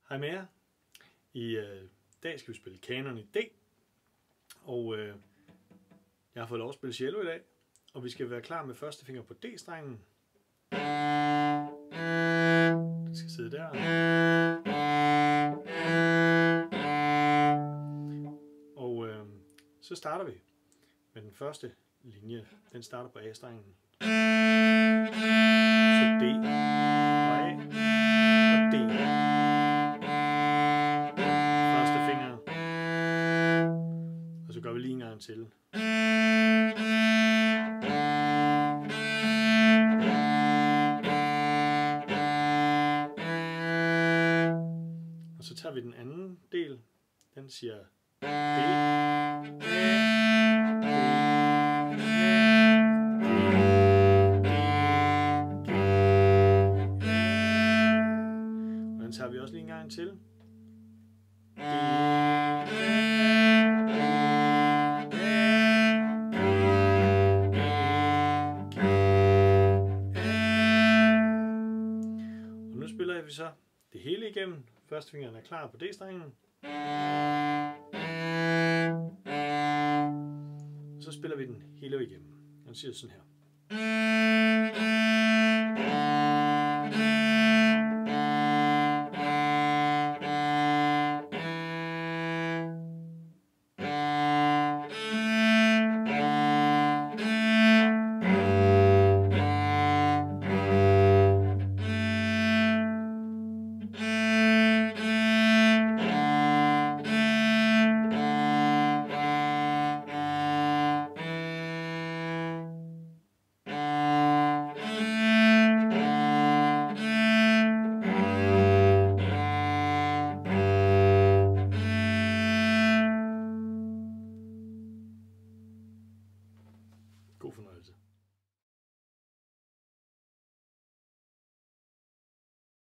Hej med jer. I dag skal vi spille kanon i D. Og jeg har fået lov at spille cello i dag. Og vi skal være klar med første finger på D-strengen. Den skal sidde der. Og så starter vi med den første linje. Den starter på A-strengen. Så D og A og D. Første finger. Og så gør vi lige en gang til. Og så tager vi den anden del. Den siger D, A, tager vi også lige en gang til. Og nu spiller vi så det hele igennem. Førstefingeren er klar på D-strengen. Så spiller vi den hele igennem. Den siger sådan her.